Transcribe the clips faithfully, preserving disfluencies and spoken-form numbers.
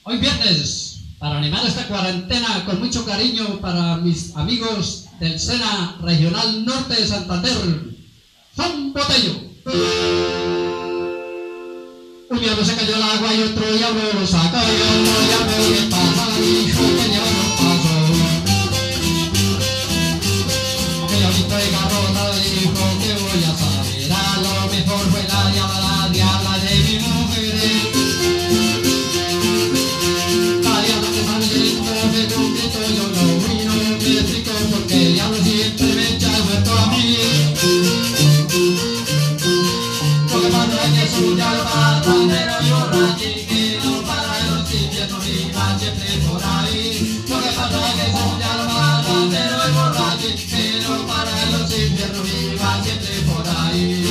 Hoy viernes, para animar esta cuarentena con mucho cariño para mis amigos del SENA Regional Norte de Santander, Son Botello. Un diablo se cayó al agua y otro diablo lo sacó, y otro diablo le pasaba, dijo que diablo pasó. El diablito de garrota dijo que voy a saber, a lo mejor fue la diabla, la diabla de mi mujer. La diabla que sale yendo de un grito, yo no vi, no me explico porque el diablo siempre me echa el muerto a mí. Lo que pasa es que es un diablo parrandero y borracho, que no para en los infiernos y va siempre por ahí. Lo que pasa es que es un diablo parrandero y borracho, que no para en los infiernos y va siempre por ahí.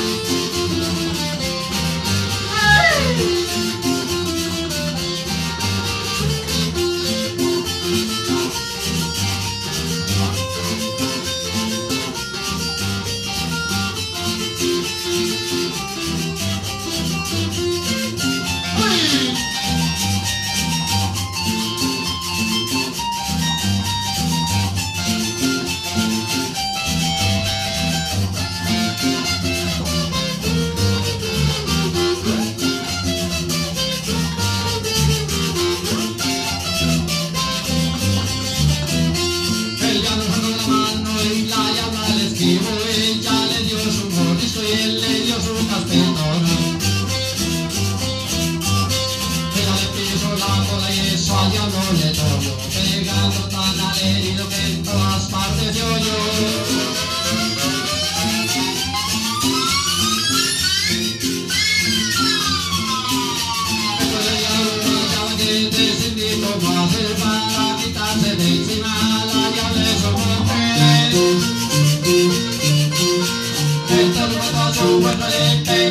Ella le dio su mordisco y él le dio su caspetón. Ella le pisó la cola y eso al diablo le dolió, pegando tan al herido que en todas partes se oyó. Después el diablo pensaba que decidí cómo hacer para quitarse de encima la diabla de su mujer. Entonces,